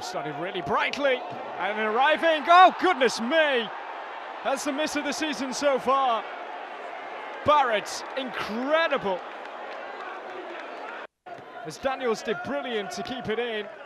started really brightly and arriving. Oh, goodness me! That's the miss of the season so far. Barrett, incredible. As Daniels did brilliant to keep it in.